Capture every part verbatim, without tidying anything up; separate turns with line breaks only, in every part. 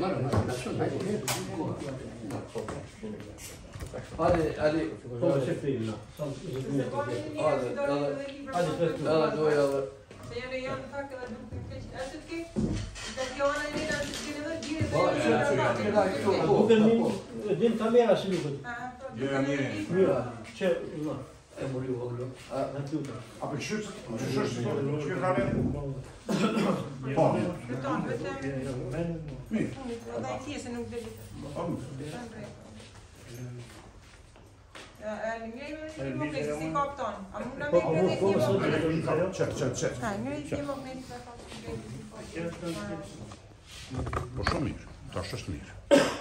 Hadi, hadi.
Kom se filma.
Hadi, hadi, doe alle.
Sen jag gör en tack eller du är det okej? Det jag har en idé att det är
Hoeveel din camera se nu?
Ja, nee.
Ja, c'è no. È morito. Ah, non tutto.
Op een shirt, op een shirt, shirt gaan we.
Utan, vet du?
Nee.
Ja, det är tio sen nog det lite.
Oh.
Ja, är det är nog precis i kapten. Amuna
Kom
vet
op,
det
kom
är
op.
Check, check, check.
Nej, nu är det nog inte
På som meer. Dat is meer.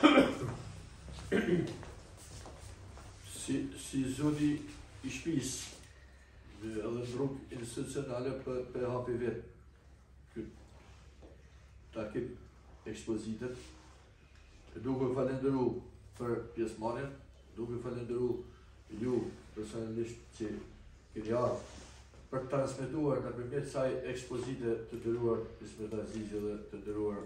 Si, si zoni i shtëpisë edhe ndruk institucionale për, për H P V këtë takim ekspozitet. Duke falenderu për pjesëmarrjen, duke falenderu ju personalisht që keni ardhur për të transmetuar nëpërmjet kësaj ekspozite të nderuar Ismet Azizi dhe të nderuar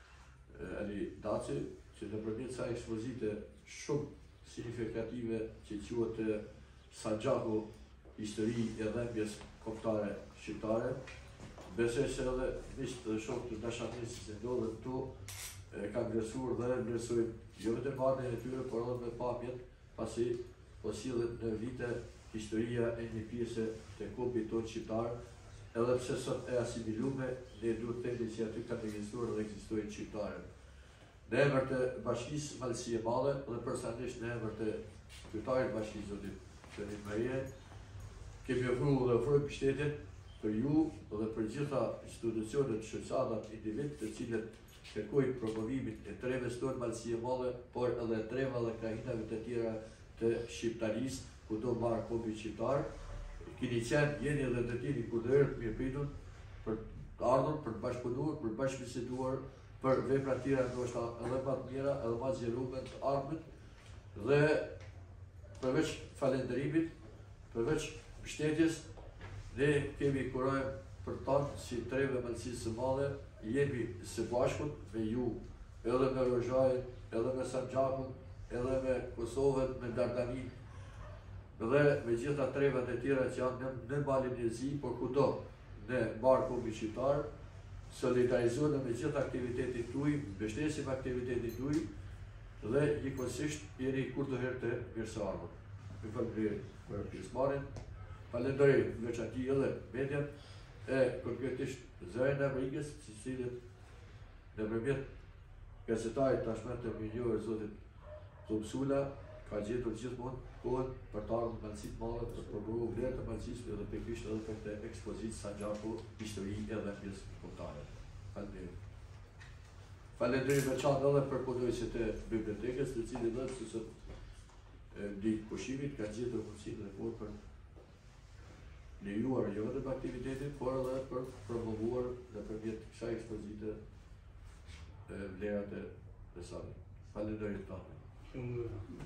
Ali Daci, që nëpërmjet kësaj ekspozite shumë signifikative që quhet Sanxhaku, histori e dhembjes kombëtare shqiptare. Besoj se edhe miqtë dhe shokët të dashamirësisë që ndodhen këtu kanë vlerësuar dhe vlerësojnë jo vetëm marrjen e tyre, por edhe me pamjet, pasi po sillet në vite historia e një pjese të kombit tonë shqiptar, edhe pse sot e asimilume, ne duhet të themi që aty kanë ekzistuar dhe ekzistojnë shqiptarët. Në emër të Bashkisë Malësie e Madhe dhe personalisht në emër të kryetarit Bashkisë zotit Shërim Marije, kemi ofruar dhe ofrojmë mbështetje për ju dhe për gjitha institucionet, shoqatat, individ të cilët kërkojnë promovimin e trevës tonë Malësie e Madhe, por edhe treva dhe krahinave të tjera të shqiptarisë, ku do marrë kombi shqiptar. Keni qenë, jeni edhe të tjeni kur dhe erë të mirëpritur për të ardhur, për të bashkëpunuar, për të bashkëbiseduar, për vepra tjera ndoshta edhe më të mira, edhe më zgjeruar të ardhmit, dhe përveç falënderimit, përveç mbështetjes, ne kemi kurajmë për tonë si treve Malësisë së Madhe, jemi së bashkut me ju, edhe me Rozhajën, edhe me Sanxhakun, edhe me Kosovën, me Dardanin, dhe me gjitha trevat e tjera që janë në malin e zi, por kudo në marë kombi shqiptar, solidarizohen me gjitha aktivitetin tuaj, mbështesim aktivitetin tuaj dhe njëkohësisht jeni kurdoherë të mirëseardhur. Ju falenderoj për pjesëmarrjen, falenderoj veçanti edhe median e konkretisht zërin e Amerikës, të cilët nëpërmjet gazetarit tashmë të minjore zotit Thomsula ka gjetur gjithmonë kohën për të ardhur në Malësi të Madhe, për të promovuar vlerët e Malësisë dhe pikërisht edhe për këtë ekspozitë Sanxhaku, histori edhe pjesë kombëtare. Falenderoj. Falenderoj veçantë edhe për punojësit e bibliotekës, të cilët edhe pse sot ditë pushimit kanë gjetur mundësinë dhe kohën për lejuar jo vetëm aktivitetin, por edhe për promovuar nëpërmjet kësaj ekspozite vlerat e besimit. Falenderoj të tjerë.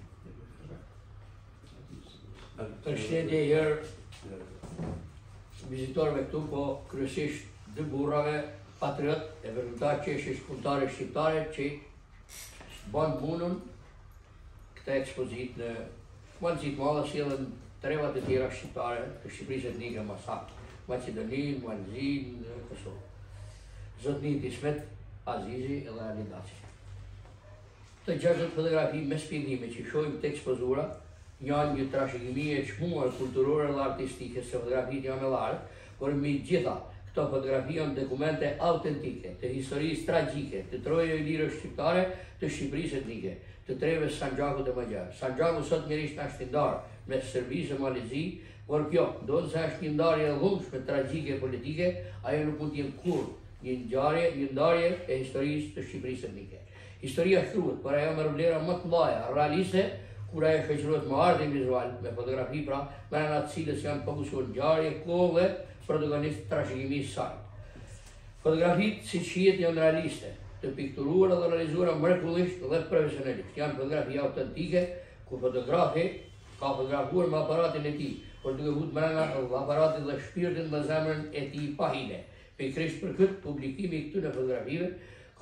Përshëndetje herë vizitorëve këtu, po kryesisht dy burrave patriot e vërtetar që është shkrimtare shqiptare që bën punën këtë ekspozitë në Malësi të Madhe, sjellën trevat e tjera shqiptare të Shqipërisë etnike më saktë, Maqedoninë, Malëzinë, Kosovë. Zotnit Ismet Azizi edhe Ali Daci. Të gjashtë fotografi me shpjegime që shohim të ekspozura janë një trashëgimi e çmuar kulturore dhe artistike, se fotografitë janë me larë, por me gjitha këto fotografi janë dokumente autentike të historisë tragjike të trojave lirës shqiptare të Shqipërisë etnike, të treves Sanxhakut e Magjar. Sanxhaku sot njerisht është i ndarë me Serbisë e Malezi, por kjo ndodh se është një ndarje e dhunshme tragjike politike, ajo nuk mund të jetë kurrë një ngjarje, një ndarje e historisë të Shqipërisë etnike. Historia shkruhet, por ajo merr vlera më të mëdha, realiste, kur ajo shoqërohet me artin vizual, me fotografi, pra brenda të cilës janë fokusuar ngjarje, kohë dhe protagonist trashëgimisë saj. Fotografitë, siç shihet, janë realiste, të pikturuara dhe realizuara mrekullisht dhe profesionalisht. Janë fotografi autentike, ku fotografi ka fotografuar me aparatin e tij, por duke vuajtur brenda aparatit dhe shpirtin dhe zemrën e tij pa hile. Pikërisht për këtë, publikimi i këtyre fotografive ka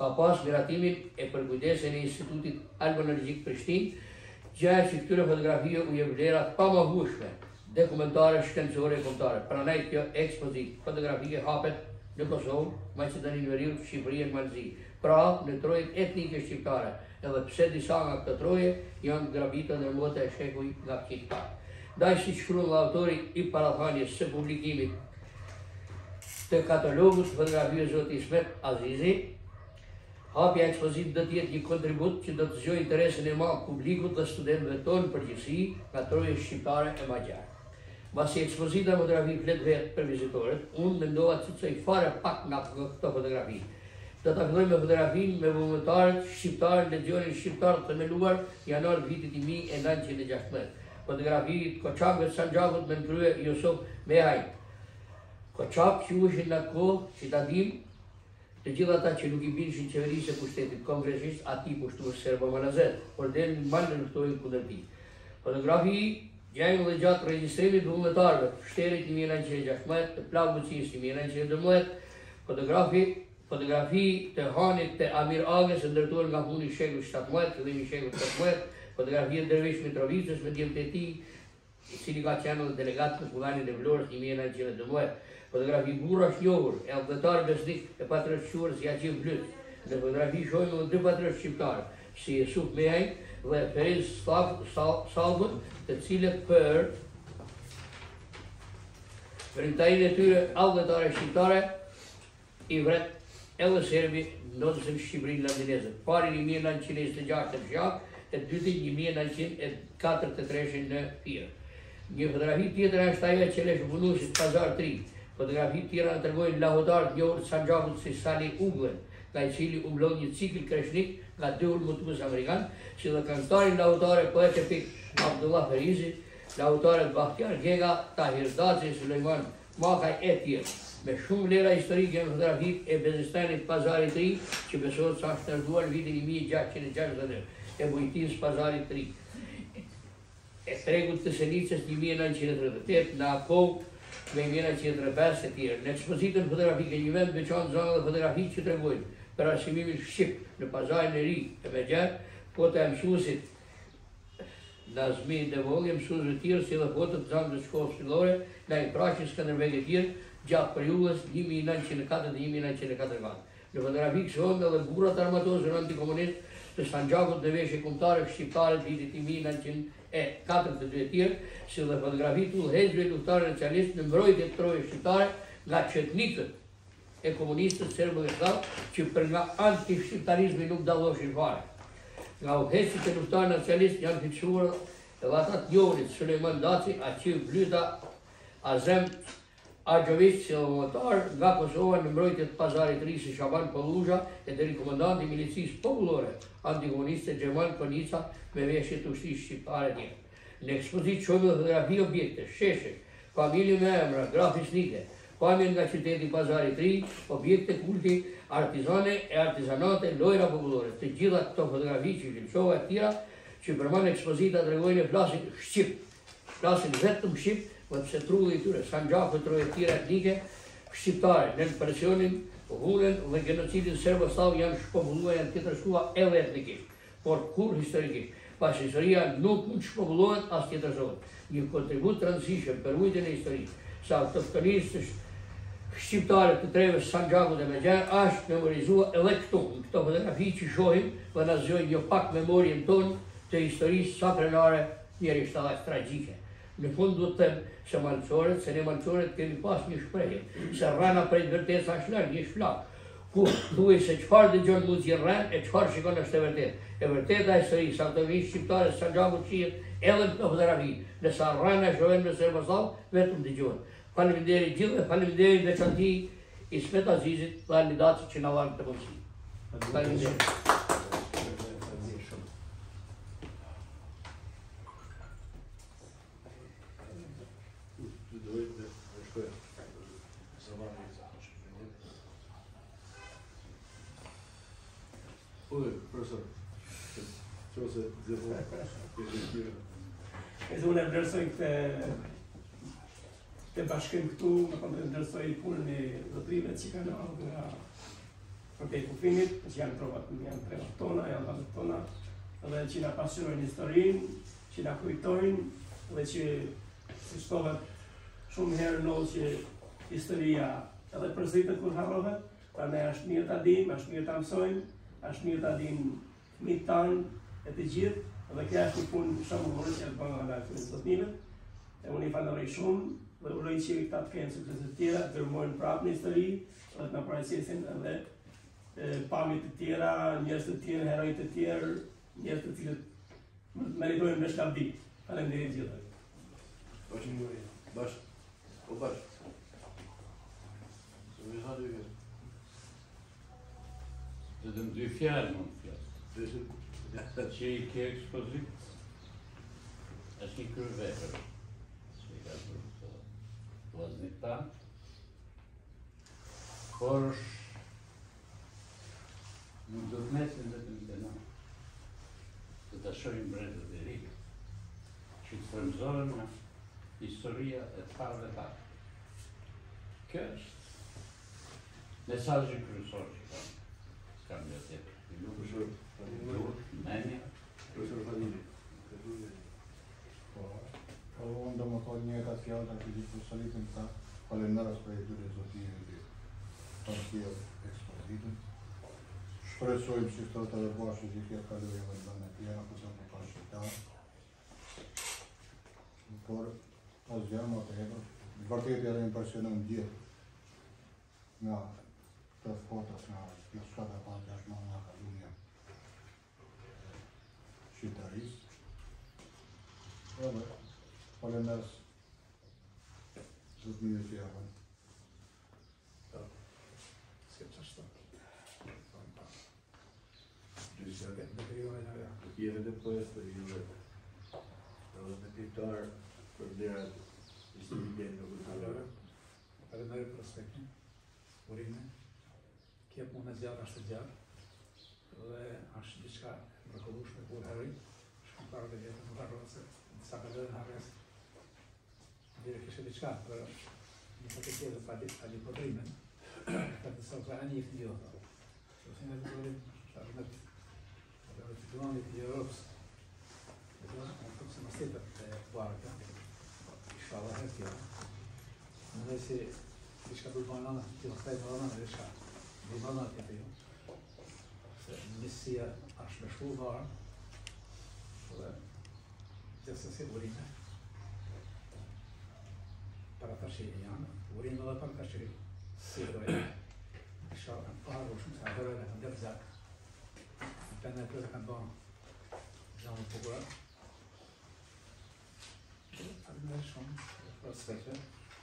ka pas miratimin e përkujdesjen e Institutit Albanologjik Prishtinë, gjë që këtyre fotografive u jep vlera të pamahusshme, dokumentare shkencore e kombëtare. Prandaj kjo ekspozitë fotografike hapet në Kosovë, Maqedoninë Veriut, Shqipëri e Malzi. Pra, në trojet etnike shqiptare, edhe pse disa nga këto troje janë grabita në mote e shekuj nga Kitar. Ndaj si shkruan nga autori i parathanjes së publikimit të katalogut të fotografive zoti Ismet Azizi, hapja ekspozitë do të jetë një kontribut që do të zgjojë interesin e madh publikut dhe studentëve tonë përgjithësi nga troje shqiptare e magjare. Mbasi ekspozita fotografi flet vetë për vizitorët, unë mendova të citoj fare pak nga këto fotografi. Do ta filloj me fotografinë me vullnetarët shqiptarë në Legionin Shqiptar të themeluar janar vitit një mijë e nëntëqind e gjashtëmbëdhjetë. Fotografi të Koçakëve të Sanxhakut me krye Yusuf Mehaj. Koçak që ushin në atë kohë, që ta dim, të gjithë ata që nuk i binshin qeverisë e pushtetit kongresist, ati pushtues serbo-malazet, por delin mal në luftojnë kundër tij. Fotografi gjajmë dhe gjatë regjistrimit vullnetarëve të shterit një mijë e nëntëqind e gjashtëmbëdhjetë, të plagëbëqisë një mijë e nëntëqind e dymbëdhjetë, fotografi Fotografi të Hanit të Amir Agës, ndërtuar nga huni shekullit shtatëmbëdhjetë, fillimi i shekullit tetëmbëdhjetë, fotografia e Dervish Mitrovicës me djemtë e tij, i cili ka qenë edhe delegat në Kullanin e Vlorës një mijë e nëntëqind e dymbëdhjetë, fotografi burrash njohur, e udhëtar besnik e patriot shquar si Haxhi Blyt. Në fotografi shohim edhe dy patriot shqiptar, si Yusuf Mehaj dhe Feriz Salbut, të cilët për vërtetërinë e tyre udhëtare shqiptare i vret edhe serbi ndodhësën Shqipërinë Landineze. Pari një mijë e nëntëqind e njëzet e gjashtë në Fshak, e dyti një mijë e nëntëqind e katërdhjetë e tre në Pirë. Një fotografi tjetër është ajo e Qelesh Bunusit Pazar tri. Fotografi tjera në tregojnë lahotarët njohur të Sanxhakut si Sali Uglen, nga i cili u mblodh një cikël kreshnik nga dy ulmutues amerikan, si dhe këngëtarin lahotare poet epik Abdullah Ferizi, lahotare Bakhtiar Gega, Tahir Daci, Sulejman Makaj e tjerë. Me shumë vlera historike në fotografit e Bezistanit Pazarit tri, që besohet sa është ndërtuar në vitin një mijë e gjashtëqind e gjashtëdhjetë, e bujtisë Pazarit tri. E tregut të Senicës një mijë e nëntëqind e tridhjetë e tetë, në Akov me një mijë e nëntëqind e tridhjetë e pesë e tjerë. Në ekspozitën fotografike një vend veçantë zonë dhe fotografi që tregojnë për arsimimin shqip në Pazarin e ri e Megjer, foto e mësuesit Nazmi Devolli, mësuesve të tjerë si dhe foto të zamës së shkollës fillore, nga i praqin Skënderbeg e tjerë, gjatë periudhës një mijë e nëntëqind e katërt dhe një mijë e nëntëqind e katërdhjetë e katër. Në fotografi shohim edhe burrat armatosur antikomunist të Sanxhakut dhe veshje kombëtare shqiptare të vitit një mijë e nëntëqind e katërdhjetë e dy e tjerë, si dhe fotografi të udhëheqësve luftare nacionalist në mbrojtje të troje shqiptare nga çetnikët e komunistët serbo-jugosllav që për nga anti-shqiptarizmi nuk dalloshin fare. Nga udhëheqësit e luftarë nacionalist janë fiksuar edhe ata të njohurit Sulejman Daci, Haxhi Blyta, Azem Argjovic si motar nga Kosova në mbrojtje të Pazarit të ri si Shaban Polluja e deri komandanti i milicisë popullore antikomuniste Gjerman Konica me veshje të ushtrisë shqiptare tjerë. Në ekspozitë shohim fotografi objekte, sheshe, familje me emra, grafisnike, pamje nga qyteti Pazarit të ri, objekte kulti, artizane e artizanate, lojra popullore. Të gjitha këto fotografi që lëshova e tjera që përmban ekspozita tregojnë e flasin shqip, flasin vetëm shqip, përse trulli i tyre, Sanxhaku e troje tjera etnike, shqiptare, në presionin, hunën dhe genocidin serbo-slav janë shpopulluar, janë të tërshua edhe etnikisht, por kur historikisht, pas historia nuk mund shpopullohet as të tërshua. Një kontribut të rëndësishëm për ujtën e historisë, sa autoktonisë shqiptare të treve Sanxhakut dhe Megjer, është memorizua edhe këtu, në këto fotografi që shohim dhe na zgjojnë një pak memorien tonë të historisë sa krenare njeri shtadaq tragjike. Në fund duhet të them se malqoret, se ne malqoret kemi pas një shprehje, se rana prej të vërtet sa shlar, një shflak, ku thuaj se çfarë dëgjon muzikën rën e çfarë shikon është e vërtetë. E vërteta e historisë sa të vinë shqiptare Sanxhakut qihet edhe në fotografi, nësa rana shohen në serboslav, vetëm dëgjohen. Faleminderit gjithë, faleminderit veçanti Ismet Azizit dhe Alidacit që na dhanë të mundësi. Faleminderit.
Profesor, që ose zërë
e unë e vlerësoj këtë të bashkim këtu, me kom të vlerësoj punën e zotrive që kanë ardhur nga për kufinit, që janë provat, janë provat tona, janë bazët tona, dhe që na pasionojnë historinë, që na kujtojnë, dhe që si shtohet shumë herë ndodh që historia edhe përsëritet kur harrohet, prandaj është mirë ta dimë, është mirë ta mësojmë, është mirë ta dinë fëmijët tanë e të gjithë, dhe kjo është një punë shëmbullore që e bën nga këto zotënimet. E unë i falenderoj shumë dhe uroj që këta të kenë suksese të tjera, të dërmojnë prapë në histori dhe të na paraqesin edhe pamje të tjera, njerëz të tjerë, heroj të tjerë, njerëz të cilët meritojnë me shkallëdi. Faleminderit gjithëve.
Bash, bash, po bash. Së me ha dy vjetë.
Dhe dy fjallë mund të fjallë. Që i ke ekspozit, është një kërvepër, që i ka bërë të vëznit tanë, por nuk do të mesin dhe të më të në, të të shojnë brendët e rikë, që të frëmzohen nga historia e të parë dhe parë. Kjo është mesazhi kryesor që kam, s'kam një tjetër.
Nuk është
Menja.
Profesor Fadili.
Po, unë do më thotë një e ka fjallë të këtë gjithë përsëritin ta falenderas për e dyre zotinit dhe partijat ekspozitën. Shpresojmë që këto të dhe bashkë që kje kaluje dhe në në tjera, përse më ka shqiptarë. Por, as gjama të hedër, vërtet edhe impresionon gjithë nga të fotos nga pjeskata pa të ashma nga kalunja shqiptarisë. Edhe, falenderas zotënive që javën.
Se që ashtë të.
Dysë,
Dhe periode në vera.
të jeve dhe poet për juve. Edhe me piktar për vlerat historike në kulturore.
Falenderoj për respektin, urime. Kjo punë e zjarë është e zjarë, dhe është diçka mrekullueshme kur harroj, shkrimtarët e vjetër nuk harrohen se disa periudhë harres. Dire kishte diçka për një paketë tjetër pa ditë pa lipodrimin, për të sot ani i fdio. Ose ne do të shkojmë edhe të filloni të Europës. Dhe unë të se më stetër të barka, inshallah e kjo. Në dhe si diçka për bëjnë anë, të të fejtë anë dhe diçka. Dhe më në të të ju, se njësia është me shku varë, dhe gjithë si urime, para të shiri janë, urime dhe para të shiri, si dojë, shërë në parë, shumë se adhërë dhe në dërë zakë, në pëndë e përë kanë bënë, gjanë të përë, dhe shumë, për spekte.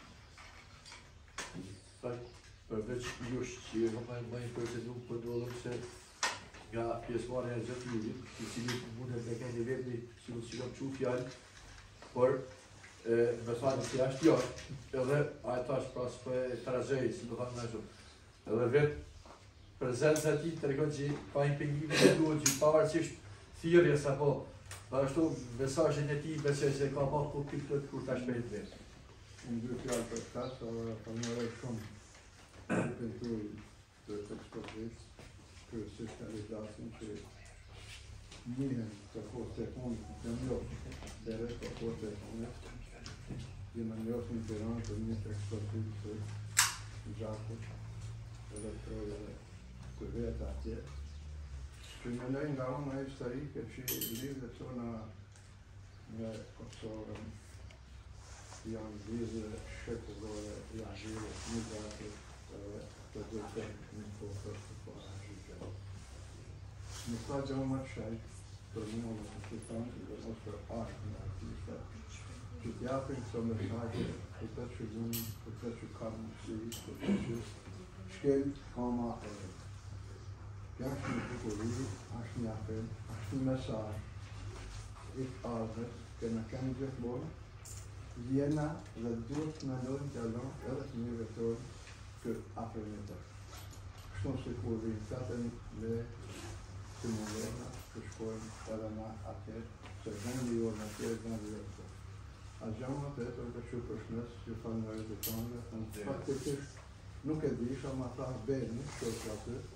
Përveç jush që e më më i përsedu për dollëm se nga pjesëmarrja e zotënimit, i cili mundet me keni vetëmi si mund që kam qu fjallë, por me thanë si ashtë jo, edhe a e tash pas për e trazej, si më thanë në shumë, edhe vetë prezenca ti të regon që pa impengimit e duhet që pavarësisht thirrjes apo ashtu mesazhin e tij besoj se ka pas kuptim të kur ta shpejt vetë.
Unë dy fjallë për këtë, sa falenderoj shumë pentru të ekspozit, kryesisht realizasin që njëhen të poste e punë të njohë, dhere të poste e punë, dhe në njohë në Tiranë të një të ekspozit të gjakut, edhe të trojë edhe të vetë atje, që mendoj nga unë historike që lidhë tona me Kosovën, janë vizë shekullore, janë zhire, migratit, të dojtë në kohë të kohë gjithë. Në ta gjë më shajtë, për mua në të shqiptanë, dhe mos për ashtë në artista, që t'japin këto mesajtë, për të që dhunë, për të që kam si, për të që shkel kama e jashtë një bukuriri, ashtë një apel, ashtë një mesaj, i të ardhës, që në kemë gjithmonë, vjena dhe duhet në ndonë të alon edhe të një vetorë të apremitet. Kështu se kur vinë tatën me të mundona të shkojnë edhe na atje, se vendi jo në atje, vendi jo në atje. A gjamë të eto të që përshmes që falenderoj të tonë, faktikisht nuk e disha ma tha beni, që është aty,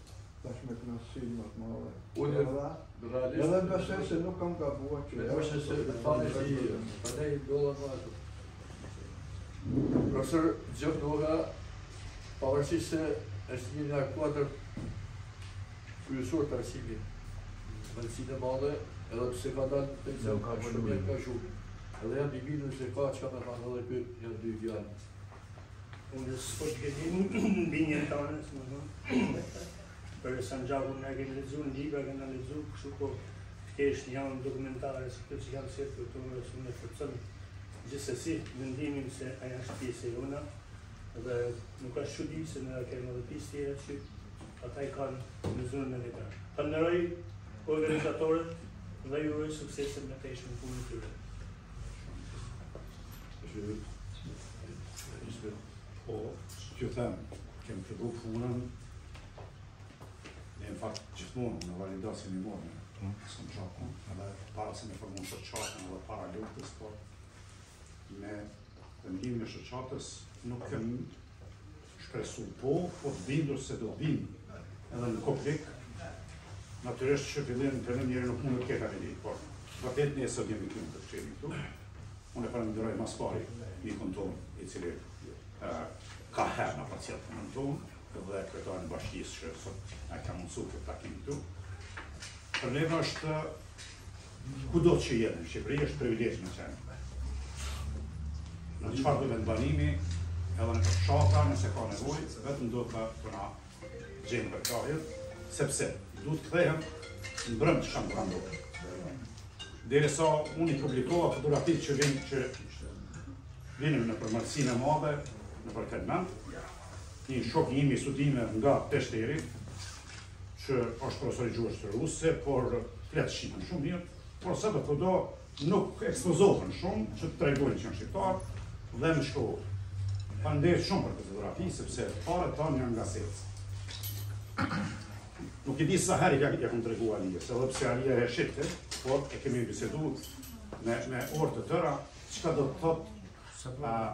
tash me knasësi më të madhe.
Unë
Edhe
realisht
edhe besoj se nuk kam gabuar që
është se fare si pandaj dolla më ato. Profesor Gjokoga, pavarësisht se është një nga kuatër kryesor të arsimit, mësinë e madhe, edhe pse ka dalë pension ka shumë mirë ka shumë. Edhe janë biminën se ka që ka me thanë edhe ky janë dy fjalë.
Unë s'po të këtim binjën tonë, së më thonë. Për Sanxhakun ne kemi lexuar në libra, kemi analizuar, kështu po thjesht janë dokumentare se këto që kanë sjetë këtu në shumë e forcon. Gjithsesi, mendimin se ajo është pjesë e jona dhe nuk ka çudi se ne kemi edhe pjesë tjera që ata i kanë në zonën e vetë. Falenderoj organizatorët dhe ju uroj suksese me të në punën e tyre.
Po, që them, kem fillu punën, në fakt gjithmonë në validasin e morë në Sanxhakun, edhe para se me formu shoqatën edhe para luftës, po me vendimin e shoqatës nuk kem shpresu po, po të bindur se do të bind edhe në Koplik. Natyrisht që fillim të në njëri nuk mund të ketë avili, por vërtet ne sot jemi këtu të fshemi këtu. Unë e falenderoj mas pari mikun tonë i cili uh, ka herë në pacientë punën tonë dhe kretarin bashkisë që sot e ka mundësu këtë takim këtu. Problemi është kudo që jetë në Shqipëri është privilegj në qenë. Në çfarë do vendbanimi edhe në fshatra nëse ka nevojë, vetëm do të të na gjejmë përkrahjet, sepse duhet kthehem në brënd që kanë ndodhur. Derisa unë i publikova fotografitë që vinë që vinë në përmarrësinë e madhe në përkelment, një shok i imi studime nga Peshteri, që është profesor i gjuhës ruse, por flet shqipen shumë mirë, por sa do kudo nuk ekspozohen shumë që të tregojnë që janë shqiptar dhe më shkruan. Faleminderit shumë për këtë fotografi, sepse parët tonë janë nga Secë. Nuk i di sa herë ja, ja kom treguar Alijës, edhe pse Alija e shqipte, por e kemi biseduar me, me orë të tëra, çka do të thotë a,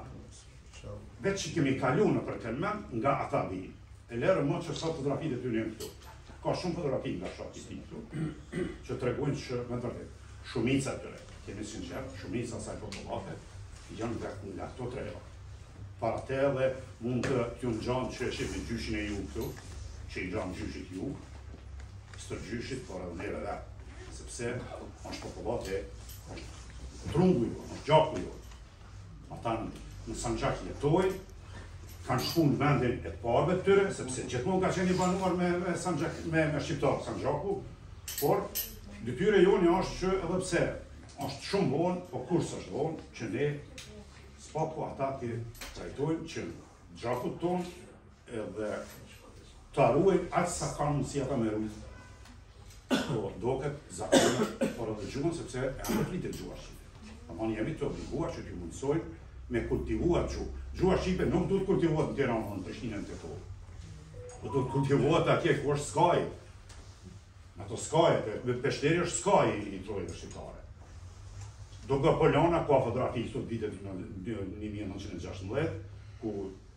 vetë që kemi kalu në përkelmen nga ata vijin. E lërë më që sa fotografitë e ty njën këtu. Ka shumë fotografi nga shoqi ti këtu, që tregojnë që me të vërtetë, shumica të tyre, kemi sinqert, shumica asaj populate janë nga, nga këto tre vende. Para te edhe mund të t'ju ngjanë që e shihni gjyshin e ju këtu, që i ngjanë gjyshit ju, stërgjyshit, por edhe neve dhe, sepse është populate, është trungu ju, është gjaku ju. Ata në Sanxhak jetojnë, kanë shku në vendin e të parëve të tyre, sepse gjithmonë ka qenë i banuar me, me, Sanxhak, me, me shqiptarë Sanxhaku, por detyra jone është që edhe pse është shumë vonë, po kurse është vonë, që ne s'paku ata të trajtojnë që gjakut tonë edhe të arruajnë aqë sa kanë mundësi ata me rrujtë. Po doket zakonisht, por edhe gjuhën sepse e anë flitet gjuha shqipe. Domthonjë jemi të obliguar që t'ju mundsojmë me kultivuar gjuhë. Gjuha shqipe nuk duhet kultivohet në Tiranë, në Prishtinë, në Tetovo. Po duhet kultivohet atje ku është skaji. Ato skajet, me Peshteri është skaji i trojave shqiptare. Do nga Polana ka fotografi sot vitet në një mijë e nëntëqind e gjashtëmbëdhjetë, ku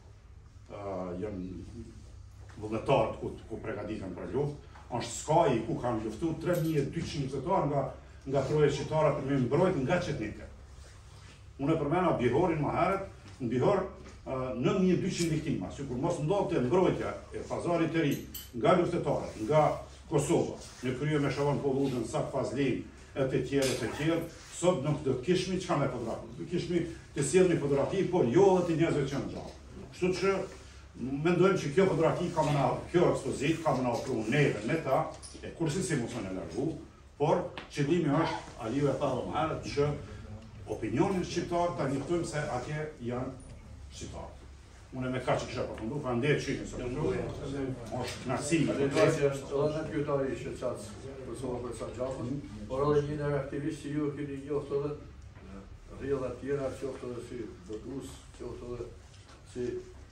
uh, janë vullnetarët ku, ku pregaditen për luftë. Është skaji ku kanë luftu tre mijë e dyqind luftëtarë nga, nga trojet shqiptare për me mbrojtë nga qetnike. Unë e përmena Bihorin më herët, në Bihor uh, nëntë mijë e dyqind viktima, sikur mos ndodhte mbrojtja e Pazarit të Ri nga luftëtarët, nga Kosova, në krye me Shavan Polluzën, Sak Fazlin, e të tjerë, e të tjerë, sot nuk do të kishmi çka me fotografi. Do kishmi të sjellni fotografi, por jo edhe të njerëzve që janë gjallë. Kështu që mendojmë që kjo fotografi ka më na, kjo ekspozit ka më na ofruar neve me ta, e kurse si mos më largu, por qëllimi është, Aliu e tha më herët, që opinionin shqiptar ta njoftojmë se atje janë shqiptarë. Unë me kaq që kisha përfundu, pa ndetë qytin së përfundu, është knarësi.
Faleminderit është edhe në pyetari i shqetësatës Kosova për Sanxhakun, por edhe një nga aktivistë që ju keni njohur edhe rrjedha të tjera, qoftë edhe si botues, qoftë edhe si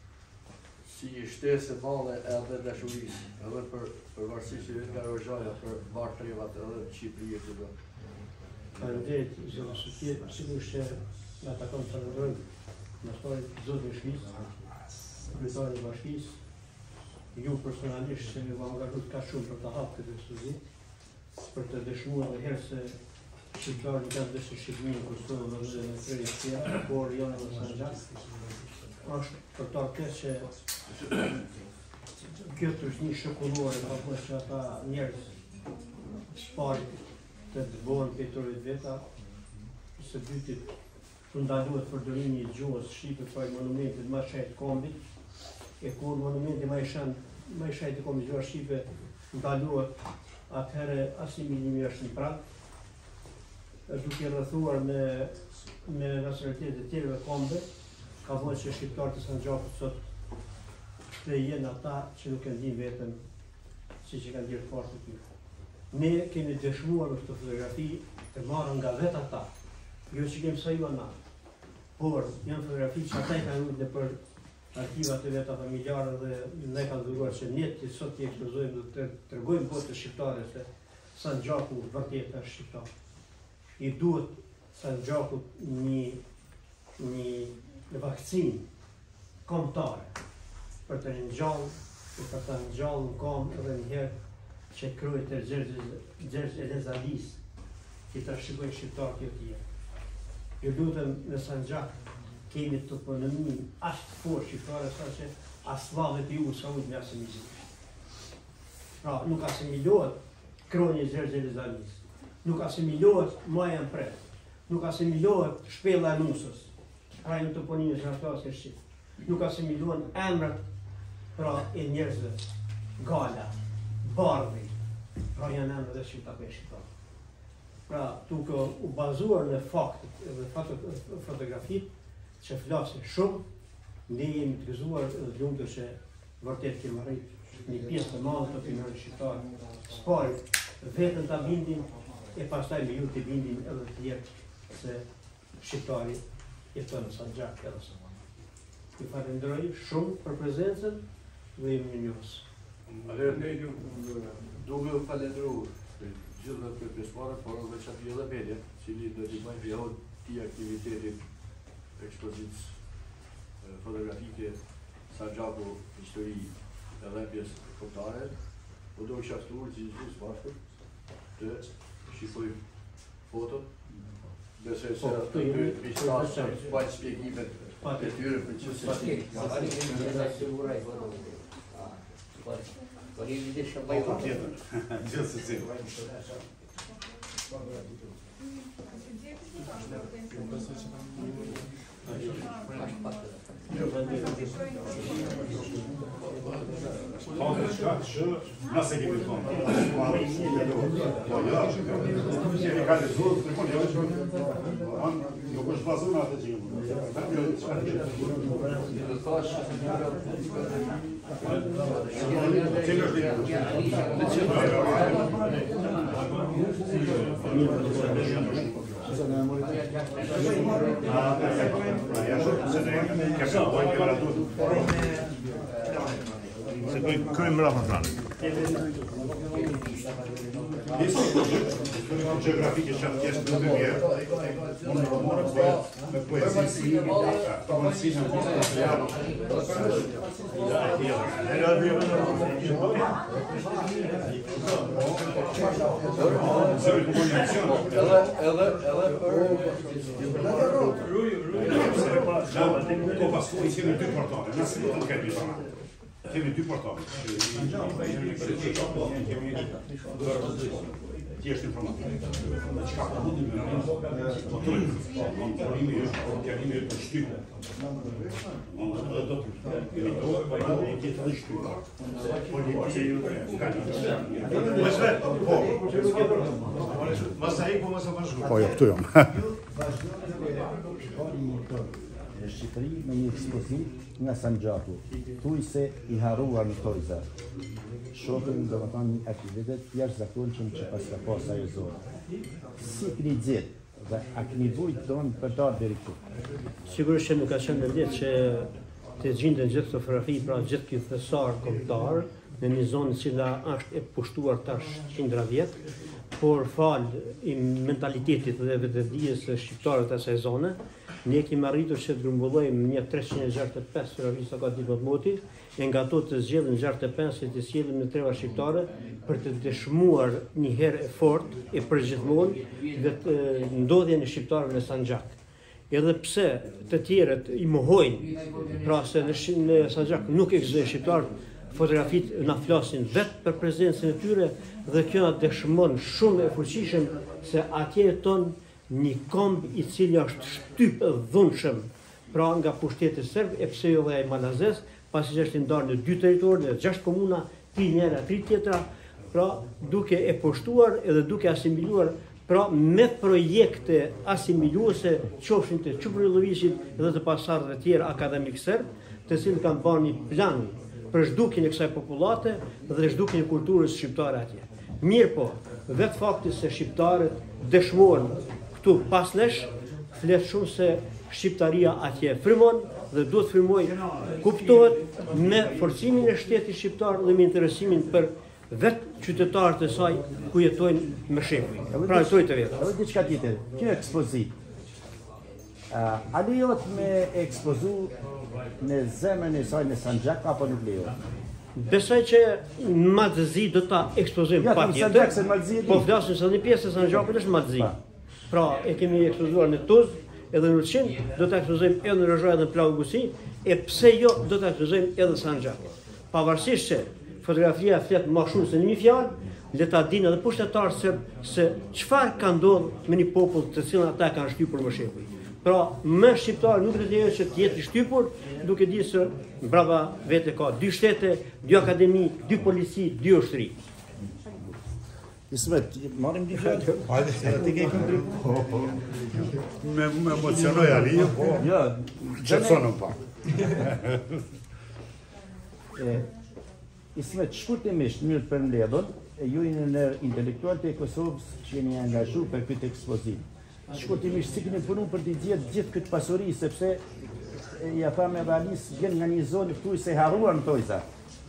si një shtesë e madhe edhe dashurisë, edhe për përvarësisht që vjen nga Rozhaja për martërevat edhe në Shqipëri e këtu.
Faleminderit, zonë Shqipëri, sigurisht që na takon të falenderojmë në shpallin zotin e shtëpisë, kryetarin e bashkisë, ju personalisht se ju angazhuar ka shumë për të hapur këtë ekspozit, për të dëshmuar edhe herë se shqiptarët kanë dëshë Shqipërinë në Kosovë dhe në tre tjera, por jo në Sanxhak. Është për të këtë që kjo të është një shokulluar ka po që ata njerëz shpari të të bëhen pejtorit veta, së dytit të ndaluhet përdorimi i gjuhës shqipe për monumentit më shajt kombit, e kur monumenti më i shenjtë më i shajt i kombit gjuhës shqipe ndaluhet, atëherë asimilimi është një prag, është duke rrethuar me me nacionalitetet e tjera të kombe, ka vënë që shqiptarët e Sanxhakut sot dhe jenë ata që nuk e ndin veten siç e kanë dhënë fort të tyre. Ne kemi dëshmuar në këtë fotografi të marrën nga vetë ata, jo që kemi sajuar na, por janë fotografi që ata i kanë dhënë nëpër arkivat e veta familjare dhe ne kanë dhuruar që ne që sot i ekspozojmë dhe të tregojmë botës shqiptare se Sanxhaku vërtet është shqiptar. I duhet Sanxhakut një një vakcinë kombëtare për të rinjallë, për të rinjallë në kom edhe njëherë që kryet e Gjergj Elezalis, që të shqipojnë shqiptarë kjo tjerë. Ju lutem në Sanxhak kemi toponimi ashtë forë shqiptare sa që asfaltet ju sa ujtë me asimilohet. Pra, nuk asimilohet kroni e Gjergj Elezalis, nuk asimilohet Maja Mpret, nuk asimilohet Shpella e Nusës, pra në toponimi që ashtë e shqip. Nuk asimilohen emrat pra e njerëzve, Gala, Bardhi, pra janë emrat dhe shqiptarë e shqiptarë. Pra, duke u bazuar në faktet dhe fotografit që flasin shumë, ne jemi të gëzuar dhe lumtur që vërtet kemi arrit një pjesë të madhe të opinionit shqiptar. Spari, vetën ta bindin e pastaj me ju të bindin edhe të tjerë se shqiptari jeton në Sanxhak edhe së Ju falenderoj shumë për prezencën dhe jemi një njës.
Duke u falendru gjithë dhe për pjesëmarrët, por edhe qafi edhe media, cili do t'i bëjnë vjohën ti aktivitetit ekspozitës fotografike Sanxhaku, histori edhe pjesë kombëtare, po do isha ftuar gjithë së bashku të shikojmë fotot. Besoj se ato dy vishtasë bajnë shpjegimet e tyre për që se si.
Po i vidi që bëj
Po tjetër. Gjithë se si. Po të shka që nëse kemi tonë. Po jo, kemi ka të zotë, po jo, nuk është bazuna atë që Se bëjmë këmë më rafën franë. Geografike që atë kjesë të të vjerë, unë në morë bëjë me poezisi, të mësinë në kjesë të vjerë. Zërë të bëjë aksion. Edhe për... Po pasko i kemi dy portale, nësë nuk të këtë një përna. Kemi dy portale. Tjeshtë informatikë. Qka ka mundi me në po të rëjë. Kërimi është, kërimi është të shtype. Në dhe do të kërimi do, e tjetë dhe shtype. Po një që ju ka një. Po shve, po. Masa e po masa vazhru. Po jo, këtu jam.
Shqipëri me një ekspozit nga Sanxhaku, thuj se i harruar në Tojza. Shohim do të thonë një aktivitet jashtëzakonshëm që pas ka pas ajo zonë. Si keni gjetë dhe a keni vujt tonë për të ardhur deri këtu?
Sigurisht që nuk ka qenë vërtet që të gjenden gjithë fotografi, pra gjithë ky thesar kombëtar në një zonë që është e pushtuar tash qindra vjet,
por fal i mentalitetit dhe vetëdijes së shqiptarëve të asaj zone, ne kemi arritur që të grumbullojmë një treqind e gjashtëdhjetë e pesë sëravisa ka ditë të moti, e nga to të zgjedhëm gjashtëdhjetë e pesë që të sjellim në treva shqiptare për të dëshmuar një herë e fortë e përgjithmonë dhe të ndodhjen e shqiptarëve në Sanxhak. Edhe pse të tjerët i mohojnë, pra se në, në Sanxhak nuk ekzistojnë shqiptarë, fotografit na flasin vetë për prezencën e tyre dhe kjo na dëshmon shumë e fuqishëm se atje jeton një komb i cili është shtyp e dhunshëm, pra nga pushteti serb e pse jo dhe ai malazes, pasi që është ndarë në dy territorë, në gjashtë komuna, tri njëra, tri tjetra, pra duke e poshtuar edhe duke asimiluar, pra me projekte asimiluese, qofshin të Çuprullovicit dhe të pasardhëve të tjerë akademik serb, të cilët kanë bërë një plan për zhdukjen e kësaj popullate dhe zhdukjen e kulturës shqiptare atje. Mirë po, vetë fakti se shqiptarët dëshmojnë këtu pas nesh, flet shumë se shqiptaria atje frymon dhe duhet frymoj, kuptohet me forcimin e shtetit shqiptar dhe me interesimin për vetë qytetarët e saj ku jetojnë me shekuj. Pra jetoj të vetë.
Edhe diçka tjetër, kjo ekspozit. Uh, a lejohet me ekspozu në zemrën e saj në Sanxhak apo nuk lejohet?
Besoj që Malzi do ta ekspozojmë
Ja,
patjetër.
se Malzi e di.
Po flasim se një pjesë e Sanxhakut është Malzi. Pra e kemi ekspozuar në Tuzë, edhe në Ulqin, do ta ekspozojmë edhe në Rozhë edhe në Plagusi, e pse jo do ta ekspozojmë edhe në Sanxhak. Pavarësisht që fotografia flet më shumë se një fjalë, le ta dinë edhe pushtetarët se se çfarë ka ndodhur me një popull të cilën ata kanë shtypur më shekuj. Pra, më shqiptar nuk do të lejohet që të jetë i shtypur, duke ditë se brava vete ka dy shtete, dy akademi, dy polici, dy ushtri.
Ismet, marrim dy fjalë.
Hajde,
Ti ke këndrim.
me me emocionoj Ali, po.
Jo,
Qetësonë pak.
E, Ismet, shkurtimisht mirë për mbledhur, e ju jeni në intelektualët e Kosovës që jeni angazhuar për këtë ekspozit. Shkurtimisht si keni punu për t'i gjetë gjithë këtë pasuri, sepse e, ja tha me Valis vjen nga një zonë këtu se harruar në tojza.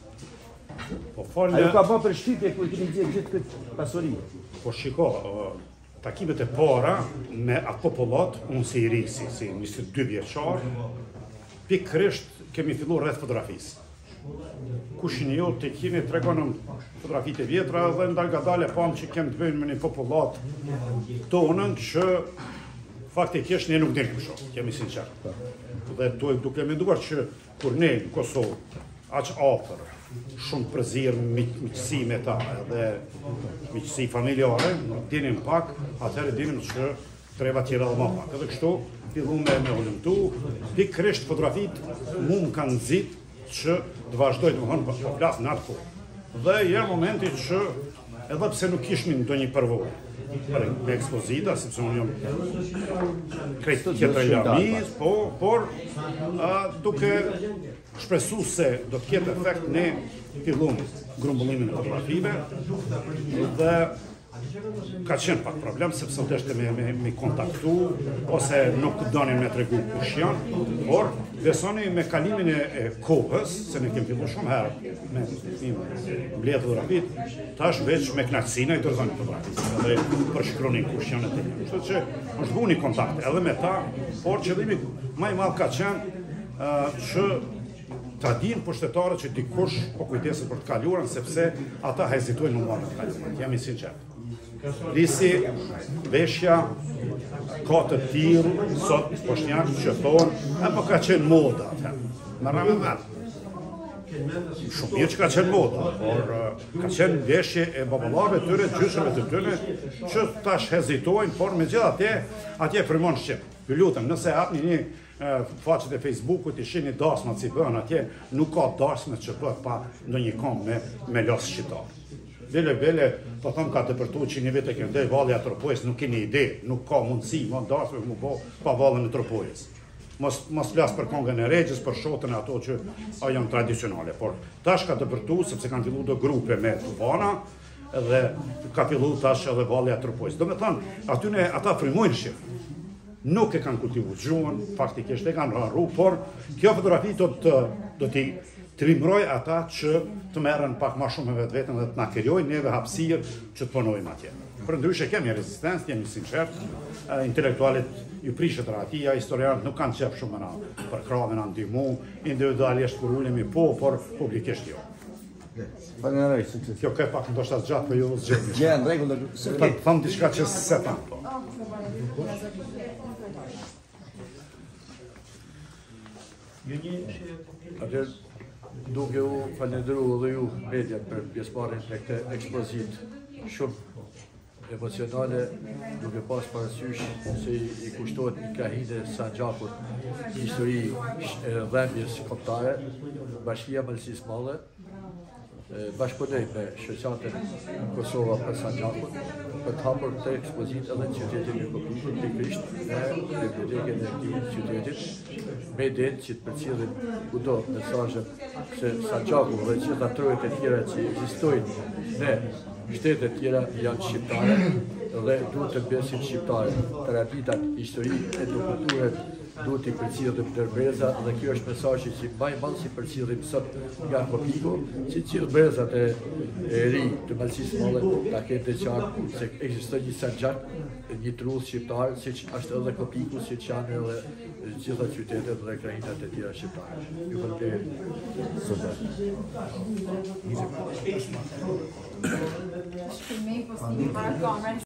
Po
Ajo
falë,
ka bërë për shtypje ku keni gjetë gjithë këtë pasuri.
po shiko, ë, takimet e para me atë popullat, unë si i ri, si, si njësi dy vjeçar, pikërisht kemi filluar rreth fotografisë. Kushin jo të kemi tregonëm fotografitë e vjetra dhe ndalga dale pam që kemë të bëjmë me një popullat tonën që faktikisht ne nuk dinim shumë, kemi sinqert. Dhe tu- duke menduar që kur ne në Kosovë aq afër, shumë përzir miqësi me ta edhe miqësi familjare, nuk dinim pak, atëherë dinim që treba tjera dhe ma pak. Edhe kështu fillu me me hulumtu, pikërisht fotografitë mu më kanë nxit që të vazhdoj të më hënë për flasë në atë kohë. Dhe ja momenti që edhe pse nuk ishmi në do një përvojë për me ekspozita, sepse unë jam krejt tjetër lamis, po, por a, duke shpresu se do të ketë efekt, ne fillum grumbullimin e fotografive dhe ka qenë pak problem, sepse deshte me, me, me kontaktu, ose nuk donin me tregu kush janë, por besoni me kalimin e, e kohës, se ne kemi fillu shumë herë me mbledh fotografit, tash veç me knaqësinë i dorëzoni fotografisë, edhe përshkruanin kush janë atë. Kështu që është bu një kontakt edhe me ta, por qëllimi më i madh ka qenë uh, që ta dinë pushtetarët që dikush po kujdeset për të kaluarën, sepse ata hezitojnë në marrë të kaluarën, jam i sinqert. Lisi, veshja, ka të tillë, sot poshnjak që thonë, e po ka qenë moda atë. Në rame vetë. Shumë mirë që ka qenë moda, por uh, ka qenë veshje e baballarëve tyre, gjyshëve të tyre, që tash hezitojnë, por me gjithë atje, atje frymon shqip. Ju lutem, nëse hapni një uh, faqet e Facebookut, i shihni dasmat si bën atje, nuk ka dasmat që bëhet pa ndonjë kom me, me los shqiptar. Bele, bele, po thëmë ka të përtu që një vete këndej valja Tropojës, nuk keni ide, nuk ka mundësi, ma dasme mu po pa valën e Tropojës. Mos, mos flasë për kongën e regjës, për shotën e ato që a janë tradicionale, por tash ka të përtu, sepse kanë fillu do grupe me tuvana, dhe ka fillu tash edhe valja Tropojës. Do me thënë, atyne ata frymojnë shqip, nuk e kanë kultivu gjuhën, faktikisht e kanë rarru, por kjo fotografi do të, do t'i trimroj ata që të merren pak ma shumë me vetë vetën dhe të na krijojnë neve hapësirë që të punojmë atje. Për ndryshe kemi rezistencë, jemi sinqert, intelektualit ju prishet ratia, historianët nuk kanë qef shumë na për krave na ndihmu, individualisht kur ulemi po, por publikisht jo.
Faleminderit, sukses.
Kjo ka pak ndoshta zgjat, po jo zgjedhje.
Gjë në rregull.
Tham diçka që se tham.
Atër, duke u falendru dhe ju media për pjesëmarrjen në këtë ekspozit shumë emocionale, duke pas parasysh se i kushtohet një krahine Sanxhakut histori e dhembjes kombëtare, Bashkia Malësisë Madhe, bashkëpunoj me shoqatën Kosova për Sanxhakun, për të hapur këtë ekspozit edhe në qytetin e Kopikut, pikërisht në bibliotekën e këtij qytetit, me ditë që të përcjellim kudo mesazhet se Sanxhaku dhe gjitha trojet e tjera që ekzistojnë në shtetet tjera janë shqiptare dhe duhet të besim shqiptare. Traditat, historinë e kulturën duhet i përcjellim ndër breza dhe kjo është mesazhi që më i madh si përcjellim sot nga Kopiku, që gjithë brezat e, e ri të Malësisë Madhe ta kenë të qartë se ekziston një Sanxhak, një trull shqiptar, siç është edhe Kopiku, siç janë edhe gjitha qytetet dhe krahinat e tjera shqiptare. Ju falenderoj.
Super.
Shpërmej postimi para kamerës.